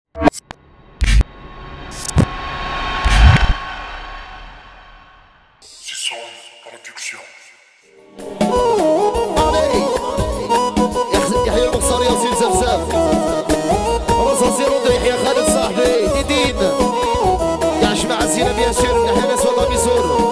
يحيى المقصري ياسين زفزاف رصاص يرد يحيى خالد صاحبي ديدين يا جماعة زينة بيان سور من حناس وطا بيزور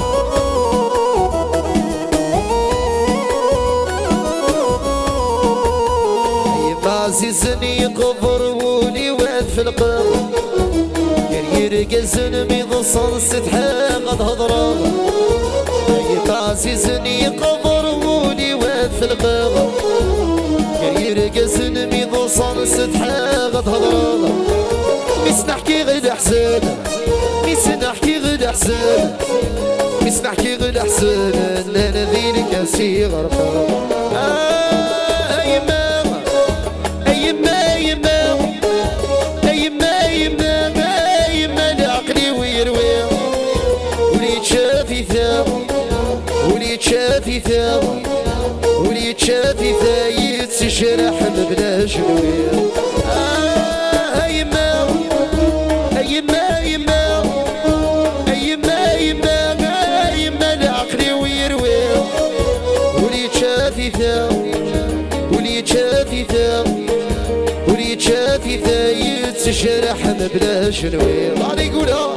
عزيزني قبر ولي واد في القبر يرقزن ميض صنصت حاقد هضرة عزيزني قبر ولي واد في القبر يرقزن ميض صنصت حاقد هضرة مس نحكي غير حسن مس نحكي غير حسن مس نحكي غير حسن انا ذيلك اسي غرقة شافي ثاوي وليد شافي ثايت سجرح بلا شنوية يما يما يما يما يما يما العقلي ويروي وليد شافي ثاوي وليد شافي ثاوي وليد شافي ثايت سجرح بلا شنوية الله يقولها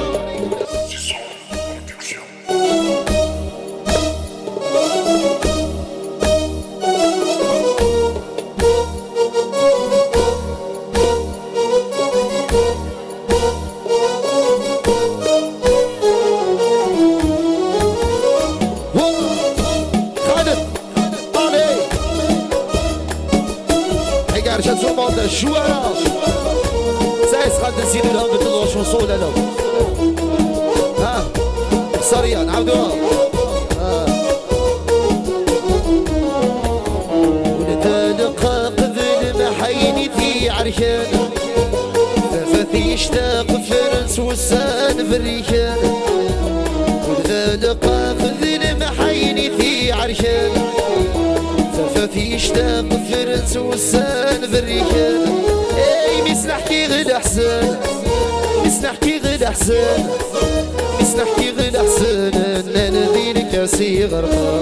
عشان شو مالنا الشوارع سايس خالد نسينا لهم بتطلعوا شنصول لهم ها سريع نعاودوها ونتلقى قبل محيني في عرشان ففي اشتاق فرنس والسان في الريشان ونتلقى قبل محيني في عرشان ففي اشتاق فرنس والسان في الريشان اي مس نحكي غير احسن مس نحكي غير احسن مس نحكي غير احسن انا ذيلك اسي غرقان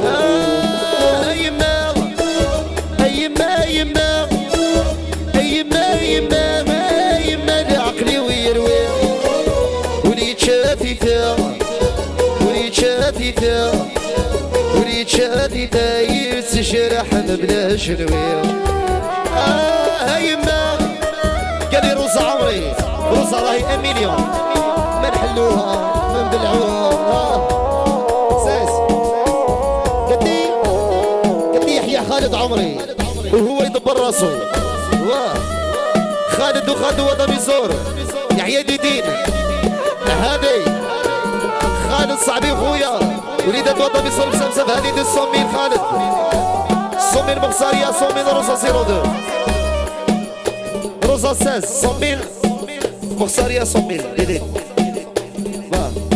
يما يما يما يما يما يما العقلي ويروي وليد شافي ثاوي وليد شافي ثاوي وليد شافي ثايت سجرح بلا شنوية يما قالي روزة عمري روزة راهي مليون ما نحلوها ما نبلعوها ساس قالت لي يحيى خالد عمري وهو يدبر راسو واه خالد وخالد وضع بيزور يحيى ديدين هادي خالد صاحبي خويا وليدة توضى بيصور بسمسم هذه دي الصومين خالد الصومين مقصارية صومين روزا 02 روزا 16 صومين مقصارية صومين ديدين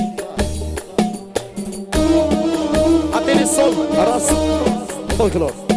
عطيني الصوم راس فولكلور